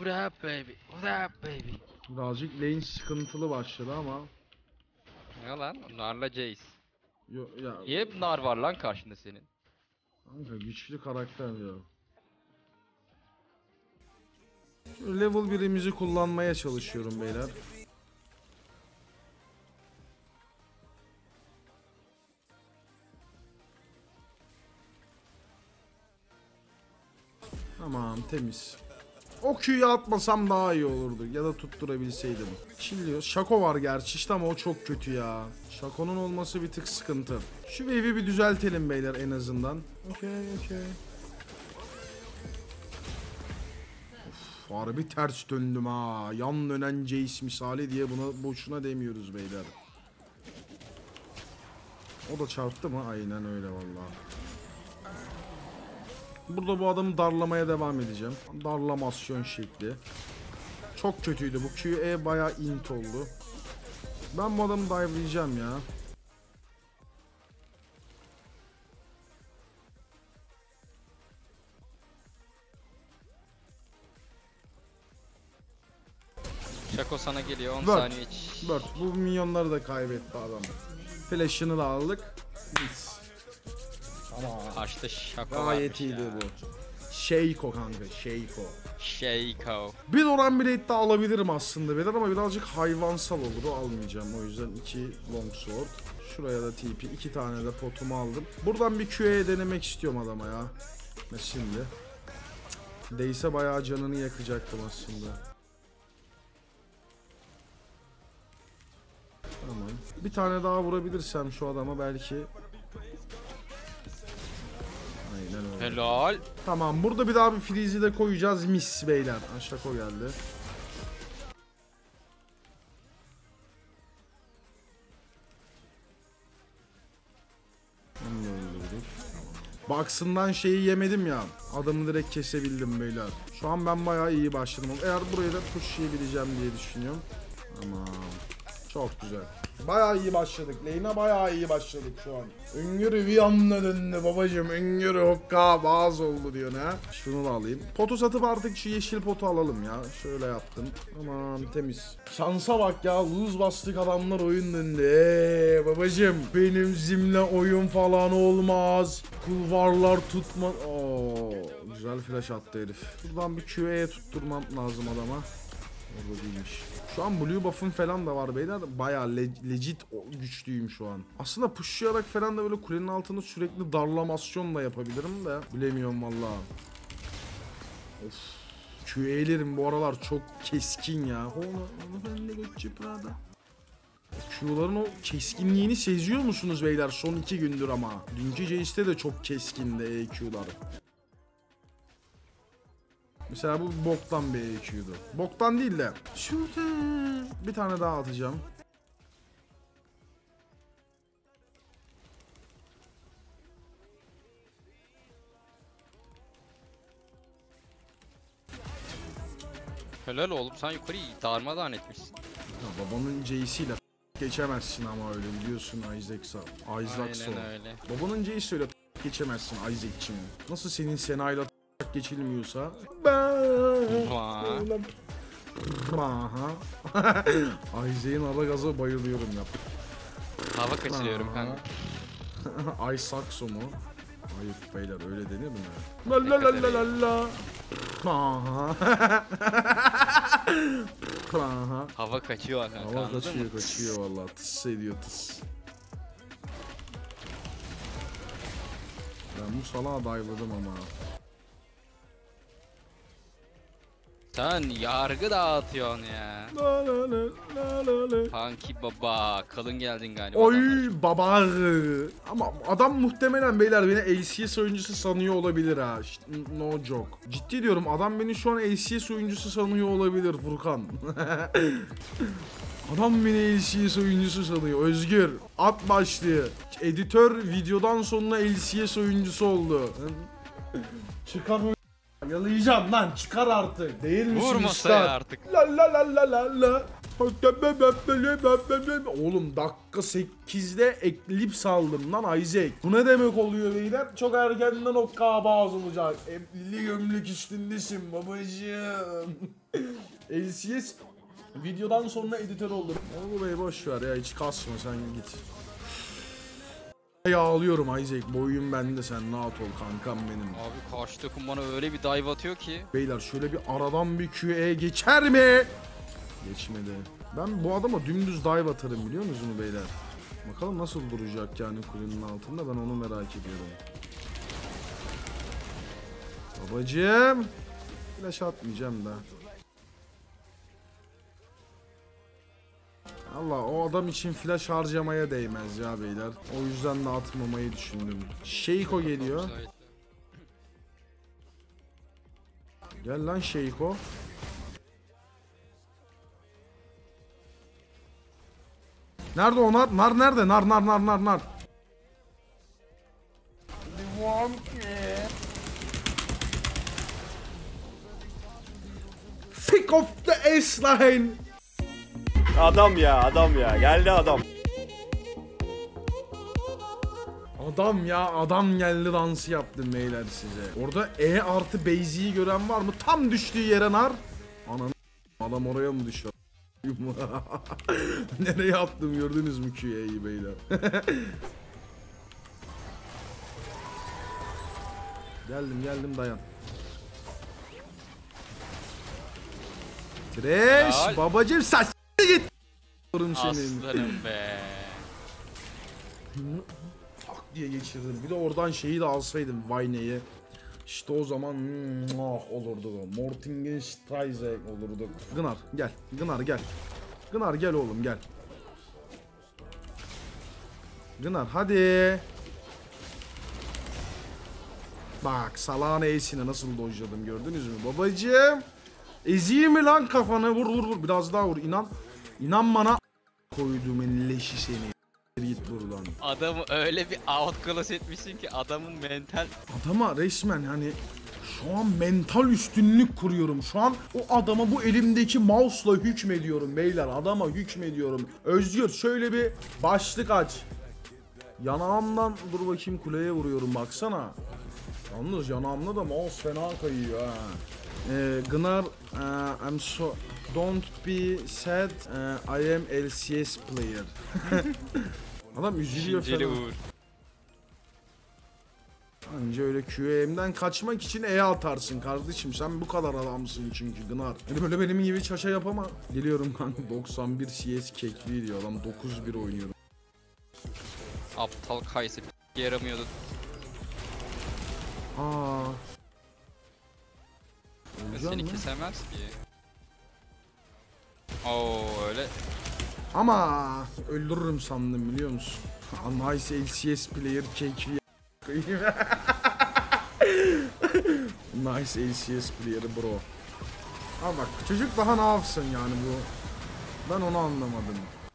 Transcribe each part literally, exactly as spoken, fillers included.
What up baby? What up baby? Birazcık lane sıkıntılı başladı ama. Ne lan? Narla Jace. Yo, ya, Niye hep nar var lan karşında senin? kanka güçlü karakter ya. Şu level birimizi kullanmaya çalışıyorum beyler. Tamam, temiz. O Q'yu atmasam daha iyi olurdu ya da tutturabilseydim. Çilliyor. Şako var gerçi işte ama o çok kötü ya. Şako'nun olması bir tık sıkıntı. Şu wave'i bir düzeltelim beyler en azından. Okey okey. Of, harbi ters döndüm ha. Yan dönen Jace misali diye buna boşuna demiyoruz beyler. O da çarptı mı? Aynen öyle vallahi. Burada bu adamı darlamaya devam edeceğim. Darlamasyon şekli. Çok kötüydü bu. Q E bayağı int oldu. Ben bu adamı dive'layacağım ya. Şako sana geliyor on Bird. saniye iç. Bird. Bu minyonları da kaybetti adam. Flash'ını da aldık. Mis. Ama Açtı Şako gayet varmış iyiydi ya. bu. Sheiko kanka, Sheiko. Shaco. Bir Oran Blade de alabilirim aslında beyler ama birazcık hayvansal olur, o almayacağım. O yüzden iki Longsword. Şuraya da T P, iki tane de potumu aldım. Buradan bir Q E denemek istiyorum adama ya. Ve şimdi. Değse bayağı canını yakacaktım aslında. Tamam. Bir tane daha vurabilirsem şu adama belki. Aynen öyle. Helal. Tamam, burada bir daha bir freeze'i de koyacağız mis beyler. Şako geldi. Onu da öldürdük. Box'ından şeyi yemedim ya. Adamı direkt kesebildim beyler. Şu an ben bayağı iyi başladım. Eğer burayı da pushlayabileceğim diye düşünüyorum. Tamam. Çok güzel. Bayağı iyi başladık. Lane'e bayağı iyi başladık şu an. Üngürü bir anda döndü babacım. Üngürü hokka bazı oldu diyor ne? Şunu da alayım. Potu satıp artık şu yeşil potu alalım ya. Şöyle yaptım. Aman temiz. Şansa bak ya. Lose bastık adamlar oyun döndü. Eee babacım. Benim zimle oyun falan olmaz. Kulvarlar tutma. Oo, güzel flash attı herif. Buradan bir Q E'ye tutturmam lazım adama. Orada değilmiş. Şu an blue buff'ım falan da var beyler. Bayağı le legit güçlüyüm şu an. Aslında pushlayarak falan da böyle kulenin altını sürekli darlamasyon da yapabilirim de. Bilemiyorum valla. Of. Q E'lerim bu aralar çok keskin ya. Q'ların o keskinliğini seziyor musunuz beyler son iki gündür ama. Dünkü Jace'de de çok keskindi E Q'lar. Mesela bu boktan bir E Q'du. Boktan değil de. Şurada bir tane daha atacağım. Helal oğlum, sen yukarıyı darmadağın etmişsin. Ya babanın J'siyle geçemezsin ama öyle biliyorsun Isaac'sa. Isaac'sa. Aynen öyle. Babanın J'siyle geçemezsin Isaac'cim. Nasıl senin Sena'yla geçilmiyorsa. Ben. Vaa. Aha. Isaac'in ara gaza bayılıyorum ya. Hava kaçırıyorum kanka. Ay sakso mu? Ayıp beyler, öyle denir mi? La la la la la la. Aha. Aha. Hava kaçıyor kanka. Hava anladın kaçıyor mı? kaçıyor vallahi, tıs ediyor tıs. Ben bu salağa dive'ladım ama. Sen yargı dağıtıyorsun ya. La la la la la la. Kanki baba, kalın geldin galiba. Oy adamlar. baba. Ama adam muhtemelen beyler beni L C S oyuncusu sanıyor olabilir ha. İşte, no joke. Ciddi diyorum, adam beni şu an L C S oyuncusu sanıyor olabilir Furkan. Adam beni L C S oyuncusu sanıyor. Özgür at başlığı. Editör videodan sonra L C S oyuncusu oldu. Çıkar o yalayacağım lan, çıkar artık. Değil misin Vur usta? masaya artık. La la la la la la. Oğlum dakika sekizde Eclipse aldım lan Isaac. Bu ne demek oluyor beyler? Çok erkenden o kaba olacak. Emli gömlek üstündesin babacığım. L C S videodan sonra editör oldum. Oğlum bey boş ver ya, hiç kasma sen git. Yağlıyorum Isaac, boyun bende, sen rahat ol kankam benim. Abi karşı takım bana öyle bir dive atıyor ki. Beyler şöyle bir aradan bir Q E geçer mi? Geçmedi. Ben bu adama dümdüz dive atarım biliyor musunuz beyler? Bakalım nasıl duracak yani kulenin altında, ben onu merak ediyorum. Babacığım. Flash atmayacağım da. Allah, o adam için flash harcamaya değmez ya beyler. O yüzden de atmamayı düşündüm. Sheiko geliyor. Gel lan Sheiko. Nerede o nar? Nar nerede? Nar nar nar nar nar. Pick off the S-line. Adam ya, adam ya. Geldi adam. Adam ya, adam geldi dansı yaptım beyler size. Orada E artı Beyzi'yi gören var mı? Tam düştüğü yere nar. Ananı adam oraya mı düşüyor? Nereye attım gördünüz mü Q E'yi beyler? Geldim geldim dayan. Trash babacım, saç git. Aslanım be. Tak diye geçirdim. Bir de oradan şeyi de alsaydım, Vayne'yi. İşte o zaman hmm, oh, olurdu o. Mortingenstreise olurdu. Gınar gel. Gınar gel. Gınar gel oğlum gel. Gınar hadi. Bak salağın E'sini nasıl dojladım gördünüz mü babacığım? Ezeyim mi lan kafanı? Vur vur vur. Biraz daha vur. İnan. İnan bana. Koyduğumun leşi seni. Git buradan. Adamı öyle bir outclass etmişsin ki adamın mental... Adama resmen hani şu an mental üstünlük kuruyorum. Şu an o adama bu elimdeki mouse'la hükmediyorum beyler. Adama hükmediyorum. Özgür şöyle bir başlık aç. Yanağımdan dur bakayım, kuleye vuruyorum baksana. Yalnız yanağımda da mouse fena kayıyor ha. Ee, Gınar, uh, I'm so don't be sad, uh, I am L C S player. Adam üzülüyor Düşünceli falan. vur. Anca öyle Q M'den kaçmak için E atarsın kardeşim. Sen bu kadar adamsın çünkü Gınar. Hani böyle benim gibi çaşa yapama. Geliyorum kanka, doksan bir C S kekli diyor adam, dokuz bir oynuyorum. Aptal Kayse bir yaramıyordu. Aa. Ve Öleceğim seni mi? kesemez ki. Oo öyle. Ama öldürürüm sandım biliyor musun? Nice L C S player kekli. Nice L C S player bro. Ama bak çocuk daha ne yapsın yani bu? Ben onu anlamadım.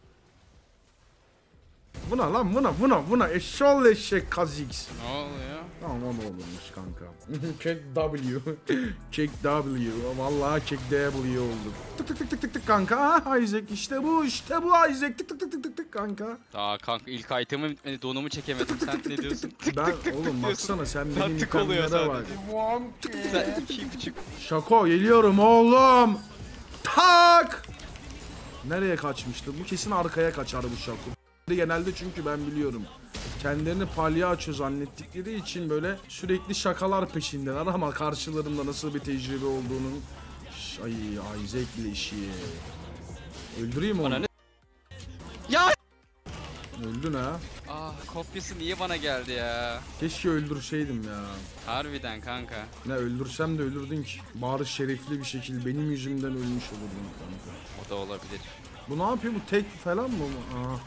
Buna lan buna buna buna eşşol eşek kazix. Ne oluyor? Tamam o da olurmuş kanka. Check W. Check W. Vallahi check W oldu. Tık tık tık tık tık tık kanka. Ah Isaac işte bu işte bu Isaac. Tık tık tık tık tık tık kanka. Daha kanka ilk item'ı bitmedi, donumu çekemedim. Sen ne diyorsun? Ben oğlum baksana sen benim Taktik oluyor itemlere bak. Sen iki buçuk. Şako geliyorum oğlum. Tak. Nereye kaçmıştı? Bu kesin arkaya kaçar bu Şako. Genelde çünkü ben biliyorum. Kendilerini palyaço zannettikleri için böyle sürekli şakalar peşindeler ama karşılarında nasıl bir tecrübe olduğunun ay Isaac leşi. Öldüreyim onu. Bana ne? Ya! Öldün ha. Ah kopyası niye bana geldi ya? Keşke öldürseydim ya. Harbiden kanka. Ne öldürsem de öldürdün ki. Bari şerefli bir şekilde benim yüzümden ölmüş olurdun kanka. O da olabilir. Bu ne yapıyor? Bu tek falan mı? Aha.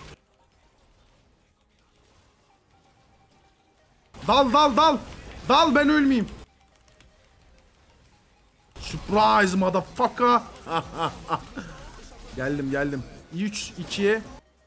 Dal dal dal. Dal ben ölmeyeyim. Surprise motherfucker. Geldim geldim. üç ikiye.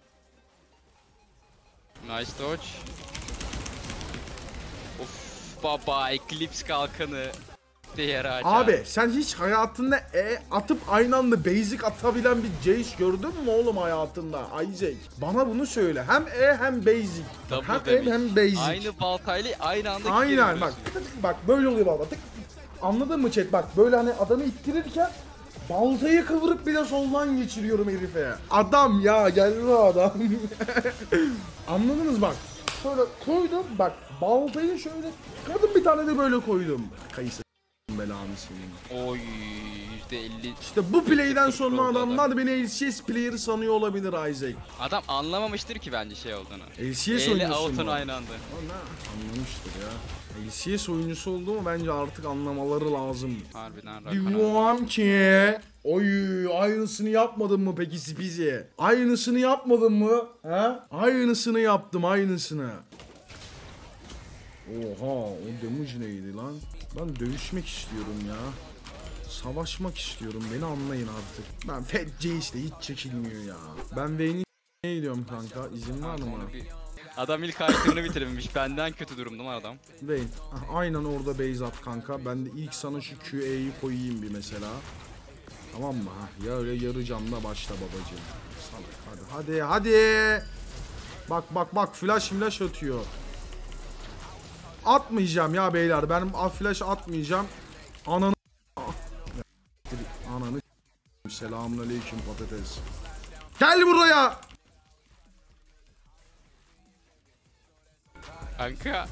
Nice dodge. Of baba Eclipse kalkanı. gitti yere aşağı. Abi sen hiç hayatında E atıp aynı anda basic atabilen bir Jace gördün mü oğlum hayatında Isaac? Bana bunu söyle. Hem E hem basic. Double hem damage. E hem basic. Aynı baltayla aynı anda Aynen bak. Bak böyle oluyor baba. Tık. Anladın mı chat? Bak böyle hani adamı ittirirken baltayı kıvırıp bir de soldan geçiriyorum herife. Adam ya geldi adam. Anladınız bak. Şöyle koydum bak baltayı şöyle kırdım bir tane de böyle koydum. Kayısı belanı senin. Oy yüzde elli. İşte bu play'den sonra oldu adamlar beni L C S player'ı sanıyor olabilir Isaac. Adam anlamamıştır ki bence şey olduğunu. L C S elli oyuncusu out'un mu? aynı anda. Ana, anlamıştır ya. L C S oyuncusu olduğumu bence artık anlamaları lazım. Harbiden rakana. Diyorum ki oy aynısını yapmadın mı peki Spizi? Aynısını yapmadın mı? Ha? Aynısını yaptım aynısını. Oha o damage neydi lan? Ben dövüşmek istiyorum ya. Savaşmak istiyorum beni anlayın artık. Ben Fat Jace'de hiç çekilmiyor ya. Ben Vayne'i ne gidiyorum kanka izin var mı? Adam ilk item'ını bitirmiş. Benden kötü durumda mı adam? Vayne ah, aynen orada base at kanka. Ben de ilk sana şu Q E'yi koyayım bir mesela. Tamam mı? Hah, ya öyle yarı canla başla babacığım. Salak hadi hadi hadi. Bak bak bak flash flash atıyor. Atmayacağım ya beyler. Ben flash atmayacağım. Ananı Ananı Selamünaleyküm patates. Gel buraya. Kanka.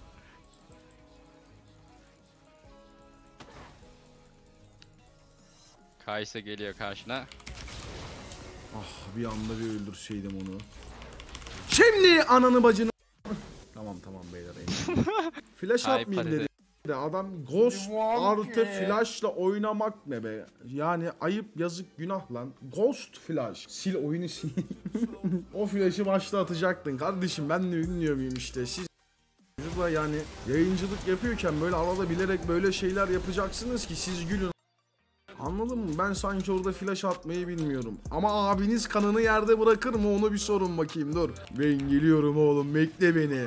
Kaysa geliyor karşına. Ah bir anda bir öldürseydim onu. Şimdi ananı bacını. Tamam tamam beyler. Flash Ay, atmayayım patates. dedi. De adam Ghost artı flashla oynamak ne be? Yani ayıp yazık günah lan. Ghost flash. Sil oyunu sil. O flash'ı başta atacaktın kardeşim ben de bilmiyor muyum işte siz da yani yayıncılık yapıyorken böyle arada bilerek böyle şeyler yapacaksınız ki siz gülün. Anladın mı? Ben sanki orada flash atmayı bilmiyorum. Ama abiniz kanını yerde bırakır mı onu bir sorun bakayım dur. Ben geliyorum oğlum bekle beni.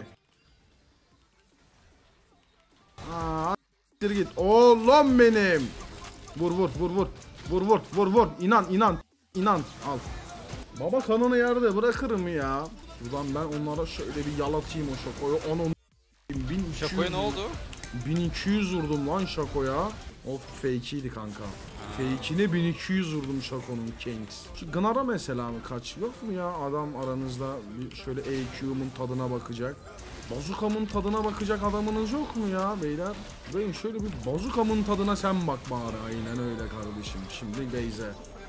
Aa, git. Oğlum benim. Vur vur vur vur. Vur vur vur vur. İnan inan. İnan. Al. Baba kanını yerde bırakır mı ya? Buradan ben onlara şöyle bir yalatayım o şakoyu. Onun bin iki yüz Şakoya ne oldu? bin iki yüz vurdum lan şakoya. Of fake'iydi kanka. Fake'ine bin iki yüz vurdum şakonun Kings. Şu Gnar'a mesela mı kaç yok mu ya adam aranızda bir şöyle E Q'mun tadına bakacak. Bazuka'mın tadına bakacak adamınız yok mu ya beyler? Benim şöyle bir Bazuka'mın tadına sen bak bari. Aynen öyle kardeşim. Şimdi Beyze.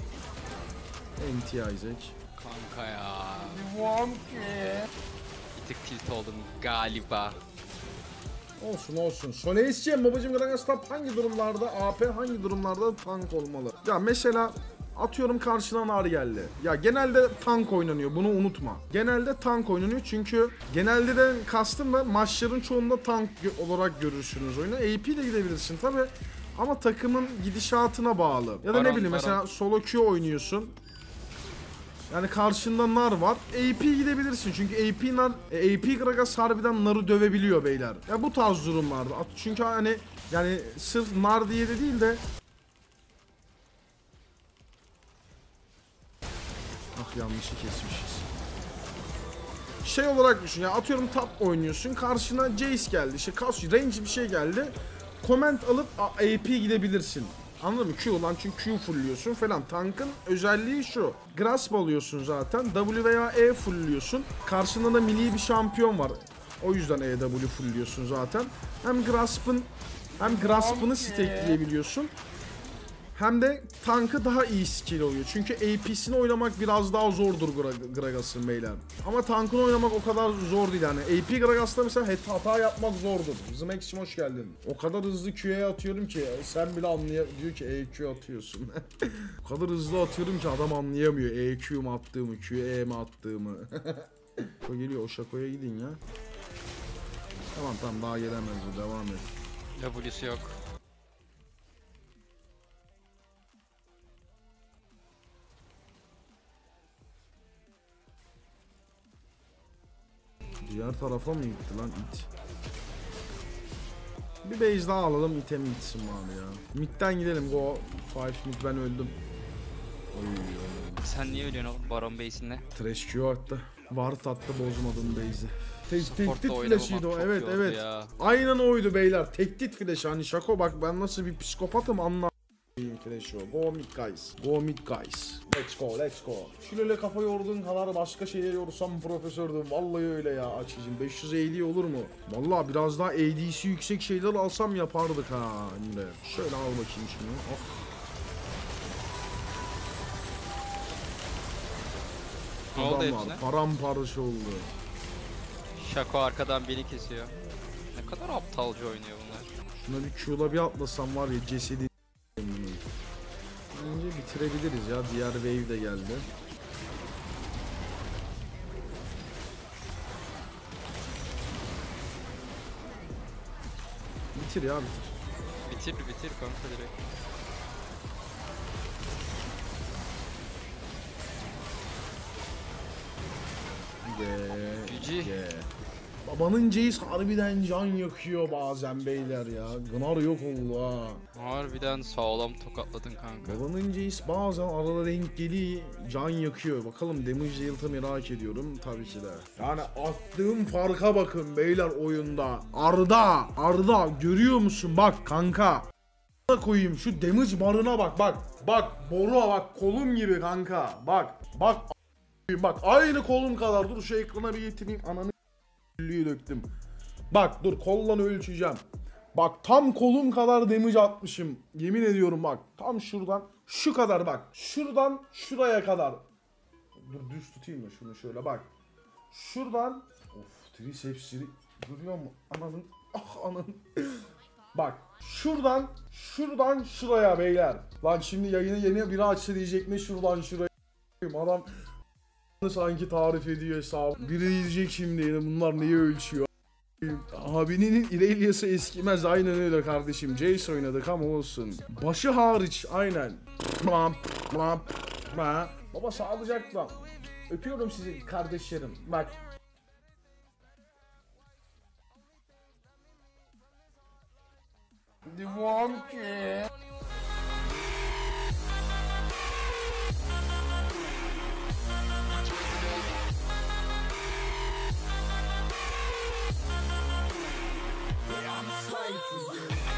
N T Isaac. Kanka ya. Bir tık tilt oldum galiba. Olsun olsun. Soleis'ciğim babacım Gragas Top hangi durumlarda A P hangi durumlarda tank olmalı? Ya mesela atıyorum karşıdan ar geldi. Ya genelde tank oynanıyor bunu unutma. Genelde tank oynanıyor çünkü genelde de kastım da maçların çoğunda tank olarak görürsünüz oyunu. A P de gidebilirsin tabi ama takımın gidişatına bağlı. Ya da Baron, ne bileyim Baron. mesela solo queue oynuyorsun. Yani karşında nar var. A P gidebilirsin çünkü A P nar e, A P Gragas harbiden narı dövebiliyor beyler. Ya bu tarz durumlarda. At- Çünkü hani yani sırf nar diye de değil de ah yanlışı kesmişiz. Şey olarak düşün ya atıyorum top oynuyorsun karşına Jace geldi işte kas range bir şey geldi. Comment alıp A P gidebilirsin. Anladın mı? Q lan çünkü Q fullliyorsun falan. Tankın özelliği şu. Grasp alıyorsun zaten. W veya E fullliyorsun. Karşında da milli bir şampiyon var. O yüzden E W fullliyorsun zaten. Hem Grasp'ın hem Grasp'ını stackleyebiliyorsun. Hem de tankı daha iyi skill oluyor. Çünkü A P'sini oynamak biraz daha zordur Gra- Gragas'ın beyler. Ama tankını oynamak o kadar zor değil yani. A P Gragas'ta mesela hata yapmak zordur. Zmex'cim hoş geldin. O kadar hızlı Q'ye atıyorum ki sen bile anlay diyor ki E Q atıyorsun. O kadar hızlı atıyorum ki adam anlayamıyor E Q mu attığımı, Q E mi attığımı. O geliyor o şakoya gidin ya. Tamam tamam daha gelemez o devam et. W'si yok. Diğer tarafa mı gitti lan it? Bir base daha alalım, item gitsin abi ya. Mid'den gidelim, go five mid, ben öldüm. Oy, oy. Sen niye ölüyorsun oğlum Baron base'inde? Trash Q attı. Ward attı, bozmadım base'i. Te Support'ta tehdit oynamamak flash'ıydı o, çok evet iyi oldu evet. ya. Aynen oydu beyler, tehdit flash. Hani şako bak, ben nasıl bir psikopatım anla. Flash o. Go mid guys. Go mid guys. Let's go, let's go. Şöyle kafa yorduğun kadar başka şeyler yorsam profesördüm. Vallahi öyle ya açıcım. beş yüz A D olur mu? Vallahi biraz daha A D'si yüksek şeyler alsam yapardık ha. Emre. Şöyle al bakayım şunu. Oh. Ne oldu Adamlar hepsine? paramparça oldu. Şako arkadan beni kesiyor. Ne kadar aptalca oynuyor bunlar. Şuna bir Q'la bir atlasam var ya, cesedi. Bence bitirebiliriz ya. Diğer wave de geldi. Bitir ya, bitir. Bitir bitir kanka direkt. Ge, Gücü. ge. Babanın Jace harbiden can yakıyor bazen beyler ya. Gınar yok oldu ha. Harbiden sağlam tokatladın kanka. Babanın Jace bazen arada denk geliyor, can yakıyor. Bakalım damage yıltı merak ediyorum tabii ki de. Yani attığım farka bakın beyler oyunda. Arda, Arda görüyor musun? Bak kanka. Koyayım şu damage barına bak bak. Bak boruğa bak, kolum gibi kanka. Bak bak bak aynı kolum kadar. Dur şu ekrana bir getireyim, ananı döktüm. Bak dur, kollan ölçeceğim. Bak tam kolum kadar damage atmışım. Yemin ediyorum bak. Tam şuradan şu kadar bak. Şuradan şuraya kadar. Dur düz tutayım mı şunu şöyle bak. Şuradan of triseps'i görüyor musun? Ananın ah ananın. Bak şuradan şuradan şuraya beyler. Lan şimdi yayını yeni biri açtı diyecek ne şuradan şuraya. Adam sanki tarif ediyor hesabı. Biri diyecek şimdi bunlar neyi ölçüyor. Abinin İrelia'sı eskimez, aynen öyle kardeşim. Jace oynadık ama olsun. Başı hariç aynen. Baba sağlıcakla. Öpüyorum sizi kardeşlerim. Bak. Devam ki. I'm a slave for you.